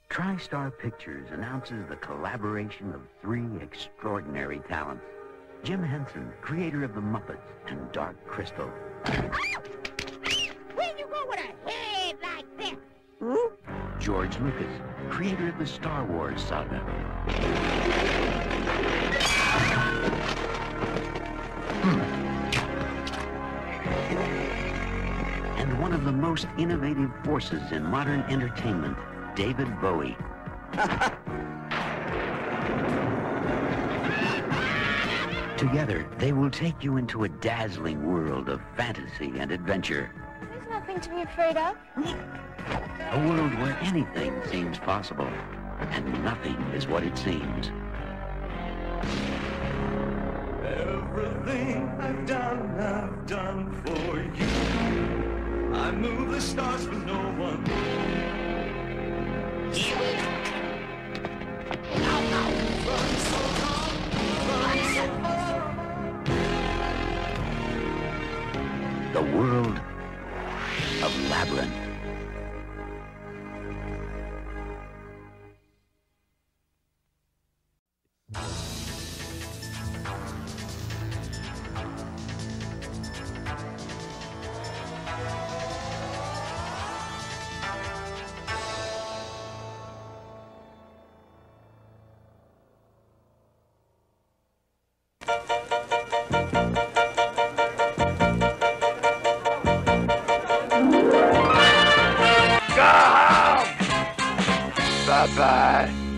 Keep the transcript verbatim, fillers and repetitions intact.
TriStar Pictures announces the collaboration of three extraordinary talents. Jim Henson, creator of the Muppets and Dark Crystal. Where you go with a head like that? Hmm? George Lucas, creator of the Star Wars saga. And one of the most innovative forces in modern entertainment, David Bowie. Together, they will take you into a dazzling world of fantasy and adventure. There's nothing to be afraid of. A world where anything seems possible, and nothing is what it seems. Everything I've done, I've done for you. I move the stars for no one. Run so long, run so far. The world of Labyrinth. Bye-bye.